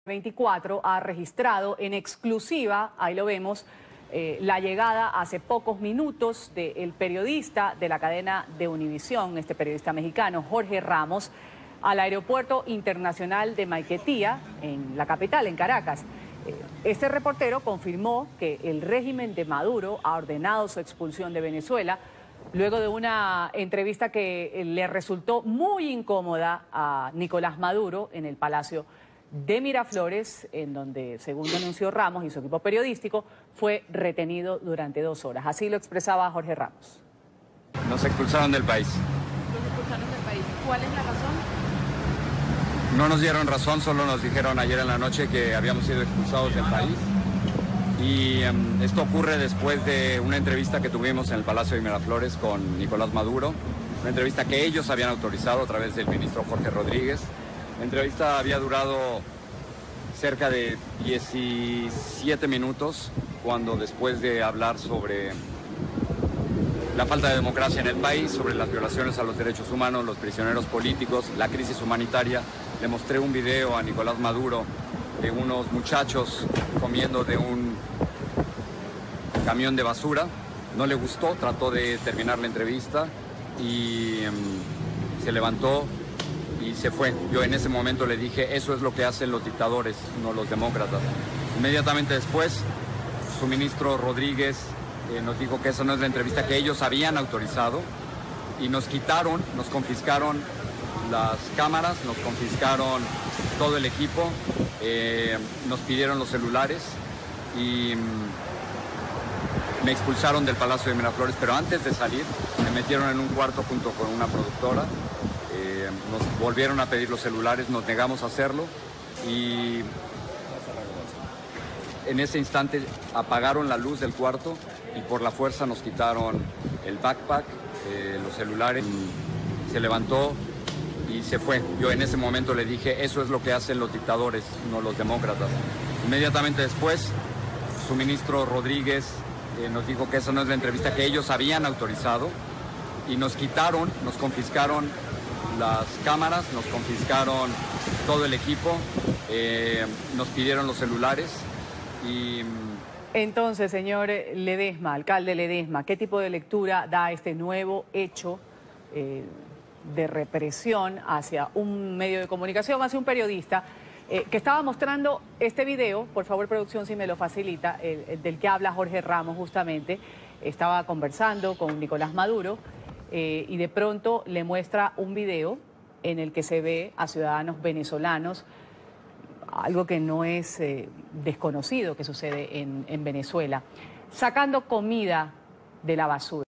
24 ha registrado en exclusiva, ahí lo vemos, la llegada hace pocos minutos del periodista de la cadena de Univisión, este periodista mexicano, Jorge Ramos, al Aeropuerto Internacional de Maiquetía, en la capital, en Caracas. Este reportero confirmó que el régimen de Maduro ha ordenado su expulsión de Venezuela luego de una entrevista que le resultó muy incómoda a Nicolás Maduro en el Palacio de Miraflores, en donde, según denunció Ramos y su equipo periodístico, fue retenido durante 2 horas. Así lo expresaba Jorge Ramos. Nos expulsaron del país. Nos expulsaron del país. ¿Cuál es la razón? No nos dieron razón, solo nos dijeron ayer en la noche que habíamos sido expulsados del país. Y esto ocurre después de una entrevista que tuvimos en el Palacio de Miraflores con Nicolás Maduro, una entrevista que ellos habían autorizado a través del ministro Jorge Rodríguez. La entrevista había durado cerca de 17 minutos, cuando después de hablar sobre la falta de democracia en el país, sobre las violaciones a los derechos humanos, los prisioneros políticos, la crisis humanitaria, le mostré un video a Nicolás Maduro de unos muchachos comiendo de un camión de basura. No le gustó, trató de terminar la entrevista y se levantó y se fue. Yo en ese momento le dije, eso es lo que hacen los dictadores, no los demócratas. Inmediatamente después, su ministro Rodríguez nos dijo que esa no es la entrevista que ellos habían autorizado y nos quitaron, nos confiscaron las cámaras, nos confiscaron todo el equipo, nos pidieron los celulares y me expulsaron del Palacio de Miraflores, pero antes de salir me metieron en un cuarto junto con una productora, nos volvieron a pedir los celulares, nos negamos a hacerlo y en ese instante apagaron la luz del cuarto y por la fuerza nos quitaron el backpack, los celulares. Se levantó y se fue. Yo en ese momento le dije, eso es lo que hacen los dictadores, no los demócratas. Inmediatamente después, su ministro Rodríguez nos dijo que esa no es la entrevista que ellos habían autorizado y nos quitaron, nos confiscaron las cámaras, nos confiscaron todo el equipo, nos pidieron los celulares y... Entonces, señor Ledesma, alcalde Ledesma, ¿qué tipo de lectura da este nuevo hecho de represión hacia un medio de comunicación, hacia un periodista que estaba mostrando este video? Por favor, producción, si me lo facilita, del que habla Jorge Ramos justamente. Estaba conversando con Nicolás Maduro y de pronto le muestra un video en el que se ve a ciudadanos venezolanos, algo que no es desconocido que sucede en Venezuela, sacando comida de la basura.